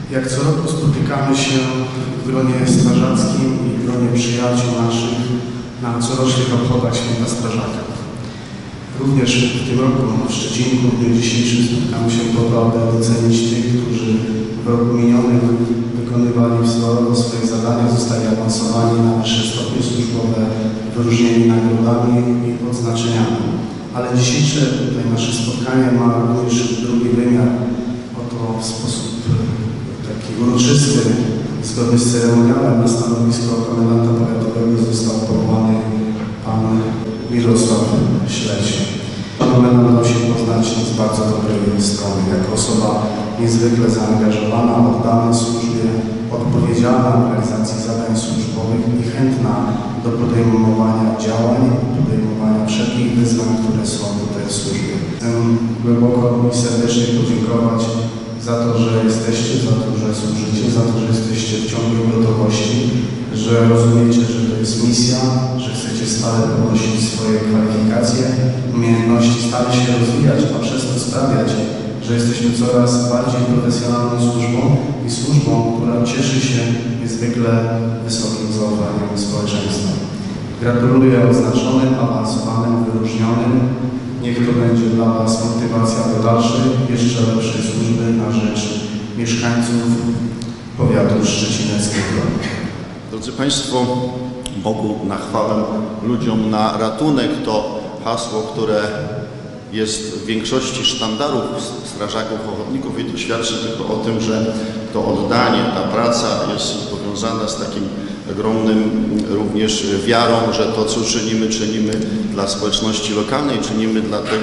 Jak co roku spotykamy się w gronie strażackim i w gronie przyjaciół naszych na corocznych obchodach Święta Strażaka. Również w tym roku w Szczecinku w dniu dzisiejszym spotkamy się po to, aby docenić tych, którzy w roku minionym wykonywali wzorowo swoje zadania, zostali awansowani na wyższe stopnie służbowe, wyróżnieni nagrodami i odznaczeniami. Ale dzisiejsze tutaj nasze spotkanie ma również drugi wymiar. Oto w sposób taki uroczysty, zgodnie z ceremoniałem na stanowisko komendanta powiatowego został powołany pan Mirosław Śledź. Pan komendant dał się poznać z bardzo dobrej strony, jako osoba niezwykle zaangażowana, oddana służbie, odpowiedzialna w realizacji zadań służbowych i chętna do podejmowania działań, podejmowania wszelkich wyzwań, które są tutaj w służbie. Chcę głęboko i serdecznie podziękować za to, że jesteście, za to, że służycie, za to, że jesteście w ciągłej gotowości, że rozumiecie, że to jest misja, że chcecie stale podnosić swoje kwalifikacje, umiejętności, stale się rozwijać, a przez to sprawiać, że jesteśmy coraz bardziej profesjonalną służbą i służbą, która cieszy się niezwykle wysokim zaufaniem społeczeństwa. Gratuluję odznaczonym, awansowanym, wyróżnionym. Niech to będzie dla Was motywacja do dalszej, jeszcze lepszej służby na rzecz mieszkańców powiatu szczecineckiego. Drodzy Państwo, Bogu na chwałę, ludziom na ratunek to hasło, które jest w większości sztandarów strażaków, ochotników i to świadczy tylko o tym, że to oddanie, ta praca jest powiązana z takim ogromnym również wiarą, że to, co czynimy dla społeczności lokalnej, czynimy dlatego,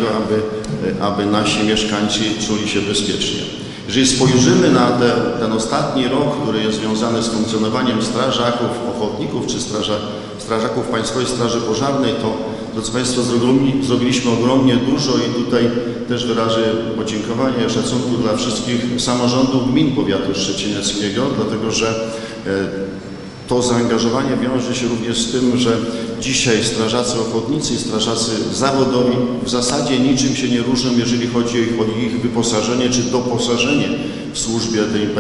aby nasi mieszkańcy czuli się bezpiecznie. Jeżeli spojrzymy na ten ostatni rok, który jest związany z funkcjonowaniem strażaków, ochotników czy strażaków Państwowej Straży Pożarnej, to, drodzy Państwo, zrobiliśmy ogromnie dużo i tutaj też wyrażę podziękowanie, szacunku dla wszystkich samorządów gmin powiatu szczecineckiego, dlatego że to zaangażowanie wiąże się również z tym, że dzisiaj strażacy ochotnicy i strażacy zawodowi w zasadzie niczym się nie różnią, jeżeli chodzi o ich wyposażenie czy doposażenie w służbie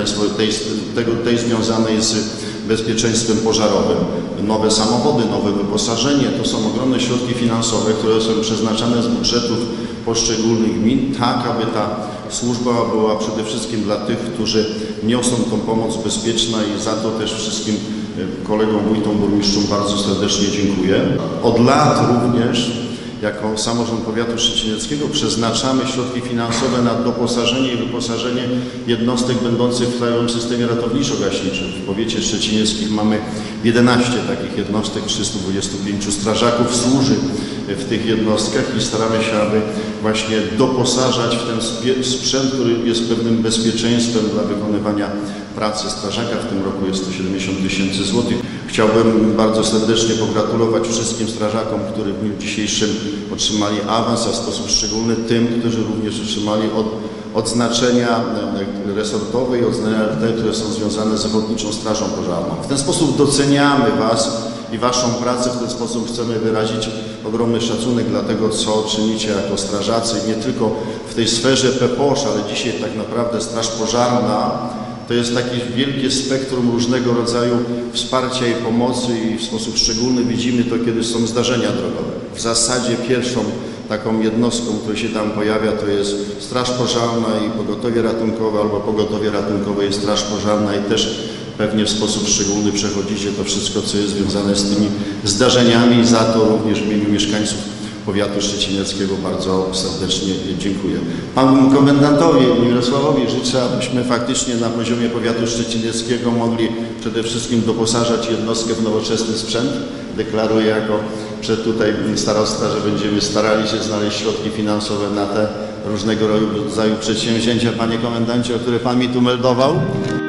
tej związanej z bezpieczeństwem pożarowym. Nowe samochody, nowe wyposażenie to są ogromne środki finansowe, które są przeznaczane z budżetów poszczególnych gmin, tak aby ta służba była przede wszystkim dla tych, którzy niosą tą pomoc bezpieczna i za to też wszystkim kolegom, wójtom, burmistrzom bardzo serdecznie dziękuję. Od lat również jako samorząd powiatu szczecineckiego przeznaczamy środki finansowe na doposażenie i wyposażenie jednostek będących w krajowym systemie ratowniczo-gaśniczym. W powiecie szczecineckim mamy 11 takich jednostek, 325 strażaków służy w tych jednostkach i staramy się, aby właśnie doposażać w ten sprzęt, który jest pewnym bezpieczeństwem dla wykonywania pracy strażaka. W tym roku jest to 70 000 złotych. Chciałbym bardzo serdecznie pogratulować wszystkim strażakom, którzy w dniu dzisiejszym otrzymali awans, a w sposób szczególny tym, którzy również otrzymali odznaczenia resortowe i odznaczenia te, które są związane z Ochotniczą Strażą Pożarną. W ten sposób doceniamy Was i Waszą pracę, w ten sposób chcemy wyrazić ogromny szacunek dla tego, co czynicie jako strażacy, nie tylko w tej sferze PPOŚ, ale dzisiaj tak naprawdę Straż Pożarna to jest takie wielkie spektrum różnego rodzaju wsparcia i pomocy i w sposób szczególny widzimy to, kiedy są zdarzenia drogowe. W zasadzie pierwszą taką jednostką, która się tam pojawia, to jest Straż Pożarna i Pogotowie Ratunkowe, albo Pogotowie Ratunkowe i Straż Pożarna i też pewnie w sposób szczególny przechodzicie to wszystko, co jest związane z tymi zdarzeniami i za to również w imieniu mieszkańców powiatu szczecineckiego bardzo serdecznie dziękuję. Panu komendantowi Mirosławowi życzę, abyśmy faktycznie na poziomie powiatu szczecineckiego mogli przede wszystkim doposażać jednostkę w nowoczesny sprzęt. Deklaruję jako przed tutaj starosta, że będziemy starali się znaleźć środki finansowe na te różnego rodzaju przedsięwzięcia, panie komendancie, o które pan mi tu meldował.